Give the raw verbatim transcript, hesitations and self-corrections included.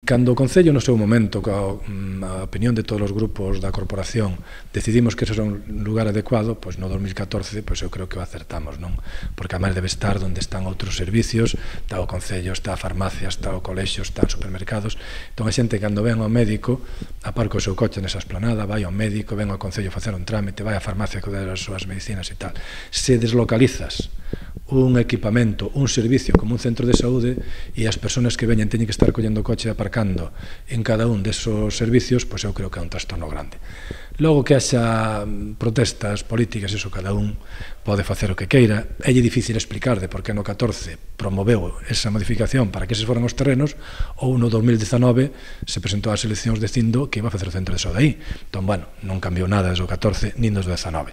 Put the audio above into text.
Cando o Concello, no seu momento, coa a opinión de todos os grupos da corporación, decidimos que ese era un lugar adecuado, pois no dos mil catorce, pois eu creo que o acertamos, non? Porque a máis debe estar onde están outros servicios, está o Concello, está a farmacia, está o colexio, está os supermercados. Entón a xente cando ven ao médico, aparca o seu coche nesa esplanada, vai ao médico, ven ao Concello a facer un trámite, vai á farmacia a coller as súas medicinas e tal. Se deslocalizas un equipamento, un servicio como un centro de saúde e as persoas que veñen teñen que estar collendo o coche e aparcando en cada un desos servicios, pois eu creo que é un trastorno grande. Logo que haxa protestas políticas, iso cada un pode facer o que queira. É difícil explicar de por que no catorce promoveu esa modificación para que eses foran os terrenos ou no dos mil dezanove se presentou ás eleccións dicindo que iba a facer o centro de saúde aí. Entón, bueno, non cambiou nada desde o catorce nin desde o dezanove.